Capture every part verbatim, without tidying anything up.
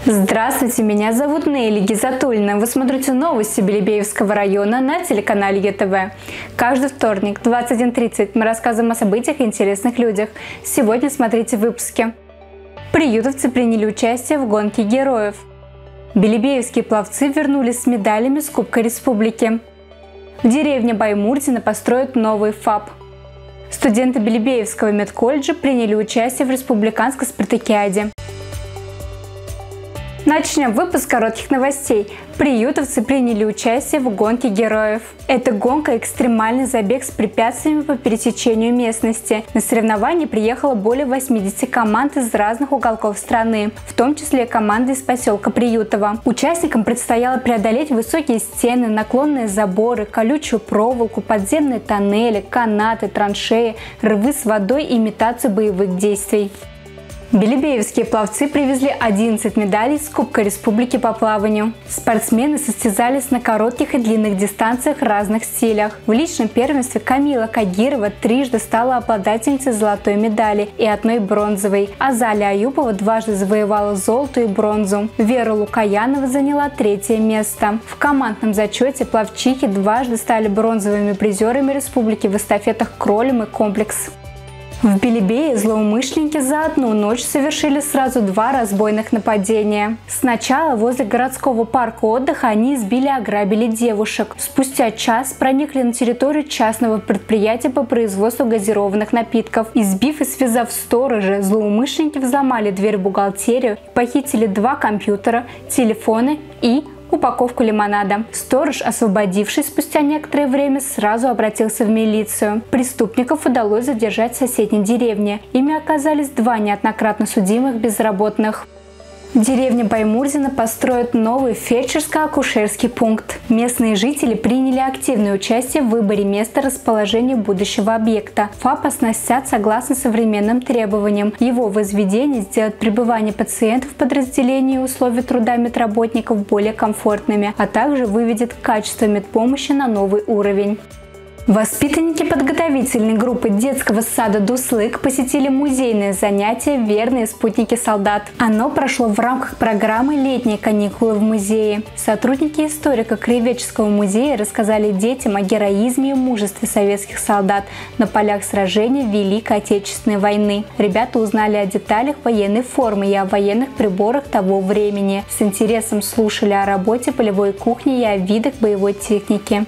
Здравствуйте, меня зовут Нелли Гизатульна. Вы смотрите новости Белебеевского района на телеканале ЕТВ. Каждый вторник в двадцать один тридцать мы рассказываем о событиях и интересных людях. Сегодня смотрите в выпуске. Приютовцы приняли участие в гонке героев. Белебеевские пловцы вернулись с медалями с Кубка Республики. В деревне Баймурзино построят новый ФАП. Студенты Белебеевского медколледжа приняли участие в республиканской спартакиаде. Начнем выпуск коротких новостей. Приютовцы приняли участие в гонке героев. Это гонка – экстремальный забег с препятствиями по пересечению местности. На соревнования приехало более восьмидесяти команд из разных уголков страны, в том числе команды из поселка Приютово. Участникам предстояло преодолеть высокие стены, наклонные заборы, колючую проволоку, подземные тоннели, канаты, траншеи, рвы с водой и имитацию боевых действий. Белебеевские пловцы привезли одиннадцать медалей с Кубка Республики по плаванию. Спортсмены состязались на коротких и длинных дистанциях в разных стилях. В личном первенстве Камила Кагирова трижды стала обладательницей золотой медали и одной бронзовой. Азалия Аюпова дважды завоевала золото и бронзу. Вера Лукаянова заняла третье место. В командном зачете пловчихи дважды стали бронзовыми призерами республики в эстафетах кролем и комплекс. В Белебее злоумышленники за одну ночь совершили сразу два разбойных нападения. Сначала возле городского парка отдыха они избили и ограбили девушек. Спустя час проникли на территорию частного предприятия по производству газированных напитков. Избив и связав сторожа, злоумышленники взломали дверь в бухгалтерию и похитили два компьютера, телефоны и упаковку лимонада. Сторож, освободившись спустя некоторое время, сразу обратился в милицию. Преступников удалось задержать в соседней деревне. Ими оказались два неоднократно судимых безработных. В деревне Баймурзино построят новый фельдшерско-акушерский пункт. Местные жители приняли активное участие в выборе места расположения будущего объекта. ФАП оснастят согласно современным требованиям. Его возведение сделает пребывание пациентов в подразделении и условия труда медработников более комфортными, а также выведет качество медпомощи на новый уровень. Воспитанники подготовительной группы детского сада «Дуслык» посетили музейное занятие «Верные спутники солдат». Оно прошло в рамках программы «Летние каникулы в музее». Сотрудники историко-краеведческого музея рассказали детям о героизме и мужестве советских солдат на полях сражений Великой Отечественной войны. Ребята узнали о деталях военной формы и о военных приборах того времени. С интересом слушали о работе полевой кухни и о видах боевой техники.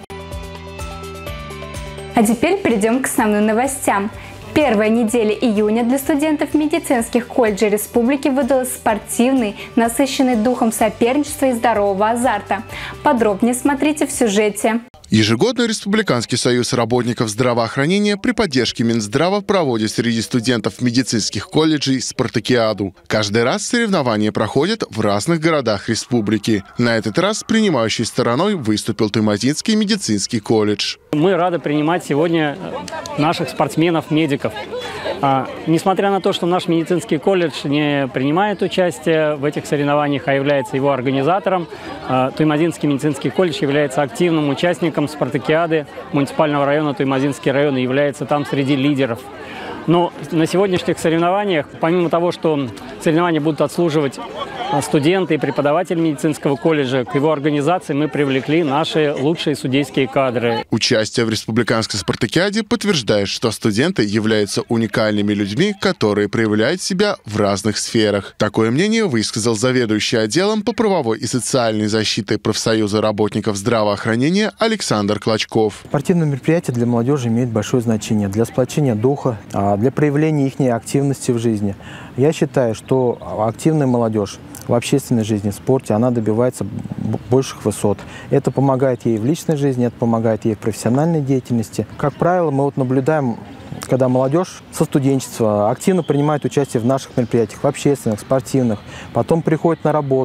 А теперь перейдем к основным новостям. Первая неделя июня для студентов медицинских колледжей республики выдалась спортивной, насыщенной духом соперничества и здорового азарта. Подробнее смотрите в сюжете. Ежегодно Республиканский союз работников здравоохранения при поддержке Минздрава проводит среди студентов медицинских колледжей спартакиаду. Каждый раз соревнования проходят в разных городах республики. На этот раз принимающей стороной выступил Туймазинский медицинский колледж. Мы рады принимать сегодня наших спортсменов-медиков. А, несмотря на то, что наш медицинский колледж не принимает участие в этих соревнованиях, а является его организатором, а, Туймазинский медицинский колледж является активным участником спартакиады муниципального района Туймазинский район и является там среди лидеров. Но на сегодняшних соревнованиях, помимо того, что соревнования будут отслуживать студенты и преподаватели медицинского колледжа, к его организации мы привлекли наши лучшие судейские кадры. Участие в республиканской спартакиаде подтверждает, что студенты являются уникальными людьми, которые проявляют себя в разных сферах. Такое мнение высказал заведующий отделом по правовой и социальной защите профсоюза работников здравоохранения Александр Клочков. Спортивные мероприятия для молодежи имеют большое значение для сплочения духа, для проявления их активности в жизни. Я считаю, что активная молодежь в общественной жизни, в спорте, она добивается больших высот. Это помогает ей в личной жизни, это помогает ей в профессиональной деятельности. Как правило, мы вот наблюдаем, когда молодежь со студенчества активно принимает участие в наших мероприятиях, в общественных, спортивных, потом приходит на работу,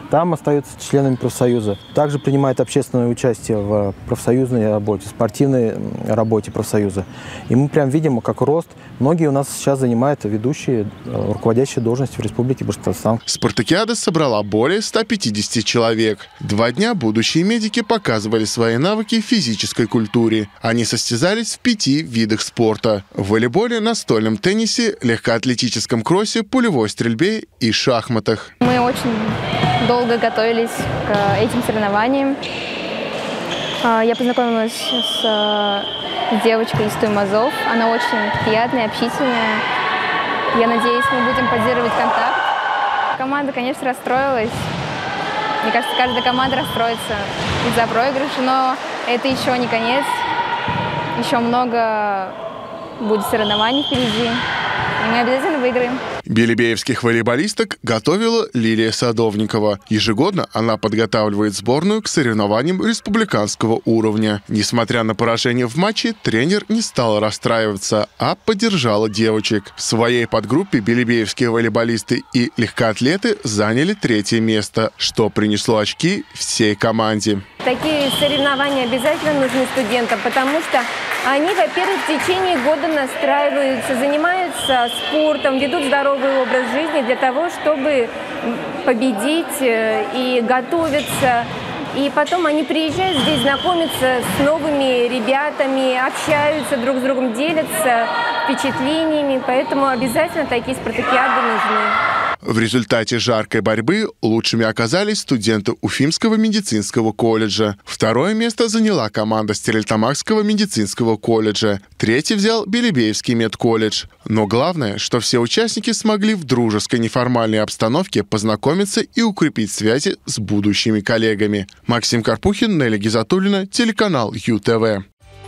там остаются членами профсоюза. Также принимают общественное участие в профсоюзной работе, спортивной работе профсоюза. И мы прям видим, как рост. Многие у нас сейчас занимают ведущие, руководящие должности в Республике Башкортостан. Спартакиада собрала более ста пятидесяти человек. Два дня будущие медики показывали свои навыки в физической культуре. Они состязались в пяти видах спорта: в волейболе, настольном теннисе, легкоатлетическом кроссе, пулевой стрельбе и шахматах. Мы очень долго готовились к этим соревнованиям. Я познакомилась с девочкой из Туймазов. Она очень приятная, общительная. Я надеюсь, мы будем поддерживать контакт. Команда, конечно, расстроилась. Мне кажется, каждая команда расстроится из-за проигрыша, но это еще не конец. Еще много будет соревнований впереди, и мы обязательно выиграем. Белебеевских волейболисток готовила Лилия Садовникова. Ежегодно она подготавливает сборную к соревнованиям республиканского уровня. Несмотря на поражение в матче, тренер не стала расстраиваться, а поддержала девочек. В своей подгруппе белебеевские волейболисты и легкоатлеты заняли третье место, что принесло очки всей команде. Такие соревнования обязательно нужны студентам, потому что они, во-первых, в течение года настраиваются, занимаются спортом, ведут здоровый образ жизни для того, чтобы победить и готовиться. И потом они приезжают здесь, знакомятся с новыми ребятами, общаются друг с другом, делятся впечатлениями. Поэтому обязательно такие спартакиады нужны. В результате жаркой борьбы лучшими оказались студенты Уфимского медицинского колледжа. Второе место заняла команда Стерлитамакского медицинского колледжа. Третий взял Белебеевский медколледж. Но главное, что все участники смогли в дружеской неформальной обстановке познакомиться и укрепить связи с будущими коллегами. Максим Карпухин, Неля Гизатуллина, телеканал ю тэ вэ.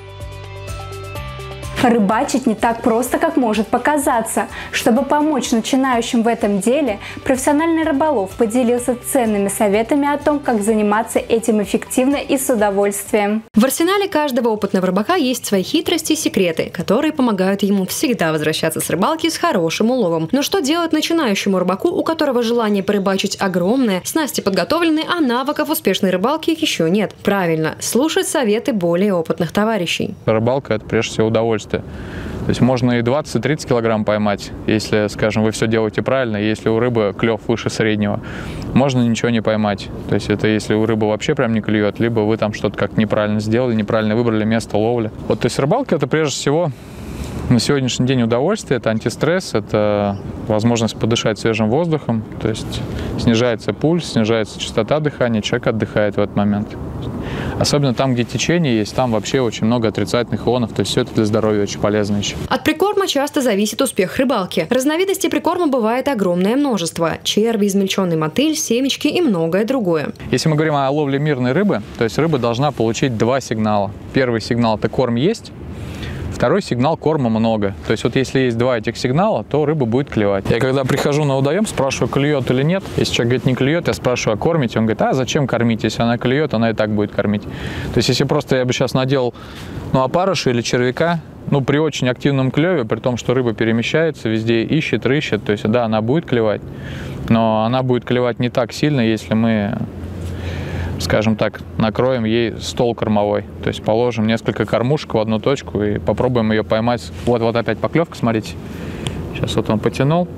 Рыбачить не так просто, как может показаться. Чтобы помочь начинающим в этом деле, профессиональный рыболов поделился ценными советами о том, как заниматься этим эффективно и с удовольствием. В арсенале каждого опытного рыбака есть свои хитрости и секреты, которые помогают ему всегда возвращаться с рыбалки с хорошим уловом. Но что делать начинающему рыбаку, у которого желание порыбачить огромное, снасти подготовлены, а навыков успешной рыбалки еще нет? Правильно, слушать советы более опытных товарищей. Рыбалка – это прежде всего удовольствие. То есть можно и двадцать-тридцать килограмм поймать, если, скажем, вы все делаете правильно, если у рыбы клев выше среднего. Можно ничего не поймать. То есть это если у рыбы вообще прям не клюет, либо вы там что-то как неправильно сделали, неправильно выбрали место ловли. Вот, то есть рыбалка – это прежде всего на сегодняшний день удовольствие, это антистресс, это возможность подышать свежим воздухом, то есть снижается пульс, снижается частота дыхания, человек отдыхает в этот момент. Особенно там, где течение есть, там вообще очень много отрицательных ионов, то есть все это для здоровья очень полезно еще. От прикорма часто зависит успех рыбалки. Разновидностей прикорма бывает огромное множество. Черви, измельченный мотыль, семечки и многое другое. Если мы говорим о ловле мирной рыбы, то есть рыба должна получить два сигнала. Первый сигнал – это корм есть. Второй сигнал – корма много. То есть вот если есть два этих сигнала, то рыба будет клевать. Я когда прихожу на водоем, спрашиваю, клюет или нет. Если человек говорит, не клюет, я спрашиваю, а кормите? Он говорит, а зачем кормить? Если она клюет, она и так будет кормить. То есть если просто я бы сейчас надел ну, опарыша или червяка, ну, при очень активном клеве, при том, что рыба перемещается, везде ищет, рыщет, то есть да, она будет клевать, но она будет клевать не так сильно, если мы, скажем так, накроем ей стол кормовой. То есть положим несколько кормушек в одну точку и попробуем ее поймать. Вот, вот опять поклевка, смотрите. Сейчас вот он потянул.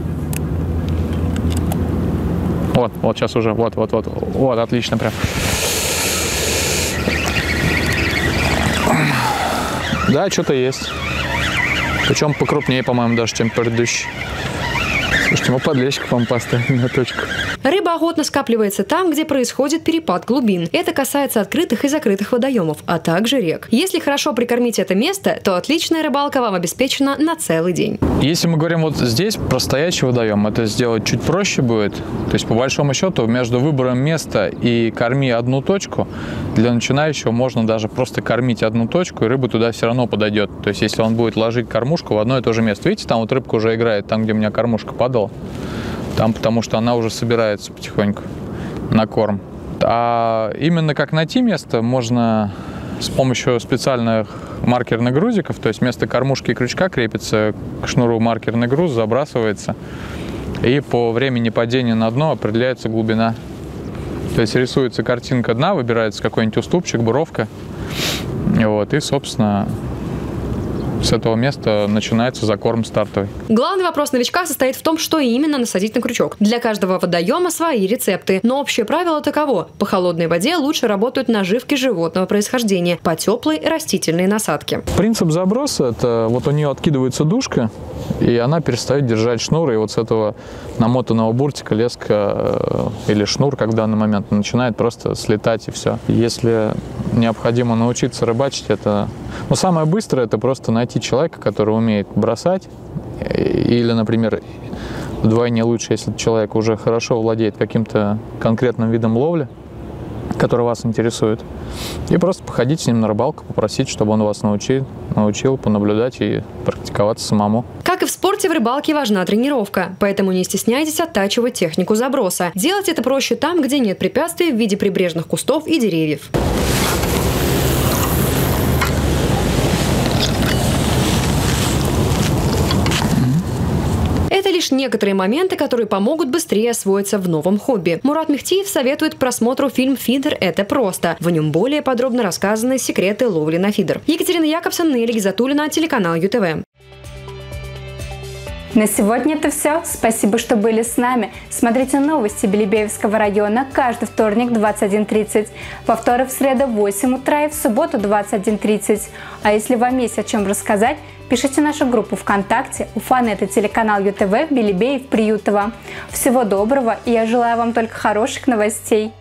Вот, вот сейчас уже, вот, вот, вот, вот, отлично прям. Да, что-то есть. Причем покрупнее, по-моему, даже, чем предыдущий. Слушайте, мы подлещик, по-моему, поставили на точку. Рыба охотно скапливается там, где происходит перепад глубин. Это касается открытых и закрытых водоемов, а также рек. Если хорошо прикормить это место, то отличная рыбалка вам обеспечена на целый день. Если мы говорим вот здесь про стоячий водоем, это сделать чуть проще будет. То есть, по большому счету, между выбором места и корми одну точку, для начинающего можно даже просто кормить одну точку, и рыба туда все равно подойдет. То есть, если он будет ложить кормушку в одно и то же место. Видите, там вот рыбка уже играет, там, где у меня кормушка падала. Там, потому что она уже собирается потихоньку на корм. А именно как найти место, можно с помощью специальных маркерных грузиков, то есть вместо кормушки и крючка крепится к шнуру маркерный груз, забрасывается, и по времени падения на дно определяется глубина. То есть рисуется картинка дна, выбирается какой-нибудь уступчик, буровка. Вот, и, собственно, с этого места начинается закорм стартовый. Главный вопрос новичка состоит в том, что именно насадить на крючок. Для каждого водоема свои рецепты, но общее правило таково. По холодной воде лучше работают наживки животного происхождения, по теплой – растительные насадки. Принцип заброса – это вот у нее откидывается дужка, и она перестает держать шнур, и вот с этого намотанного буртика леска или шнур, как в данный момент, начинает просто слетать, и все. Если необходимо научиться рыбачить, это… Ну, самое быстрое – это просто найти человека, который умеет бросать, или, например, вдвойне лучше, если человек уже хорошо владеет каким-то конкретным видом ловли, который вас интересует, и просто походить с ним на рыбалку, попросить, чтобы он вас научил, научил понаблюдать и практиковаться самому. Как и в спорте, в рыбалке важна тренировка, поэтому не стесняйтесь оттачивать технику заброса. Делать это проще там, где нет препятствий в виде прибрежных кустов и деревьев. Это лишь некоторые моменты, которые помогут быстрее освоиться в новом хобби. Мурат Мехтиев советует к просмотру фильм «Фидер. Это просто». В нем более подробно рассказаны секреты ловли на фидер. Екатерина Якобсон, Нелли Гизатуллина, телеканал ю тэ вэ. На сегодня это все. Спасибо, что были с нами. Смотрите новости Белебеевского района каждый вторник в двадцать один тридцать, во вторник в среду в восемь утра и в субботу в двадцать один тридцать. А если вам есть о чем рассказать, пишите в нашу группу ВКонтакте Уфанет и телеканал ю тэ вэ Белебеев Приютово. Всего доброго, и я желаю вам только хороших новостей.